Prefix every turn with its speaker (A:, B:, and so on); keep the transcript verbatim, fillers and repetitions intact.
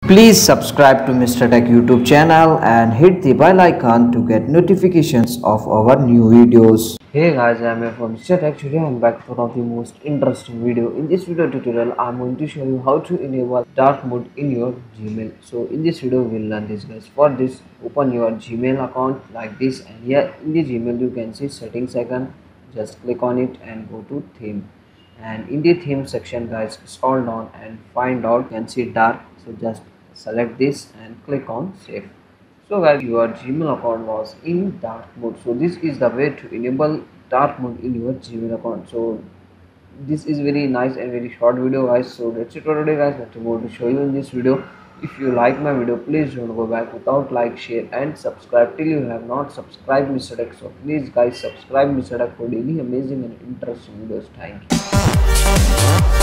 A: Please subscribe to Mister Tech YouTube channel and hit the bell icon to get notifications of our new videos. Hey guys, I am here from Mister Tech. Today I am back for one of the most interesting video. In this video tutorial, I am going to show you how to enable dark mode in your Gmail. So in this video, we will learn this guys. For this, open your Gmail account like this, and here in the Gmail you can see settings icon. Just click on it and go to theme. And in the theme section guys, scroll down and find out, you can see dark. So just select this and click on save. So guys, your Gmail account was in dark mode. So this is the way to enable dark mode in your Gmail account. So this is very nice and very short video guys. So that's it for today guys. Nothing more to show you in this video. If you like my video, please don't go back without like, share and subscribe till you have not subscribed Mister Tech. So please guys, subscribe Mister Tech for daily amazing and interesting videos. Thank you.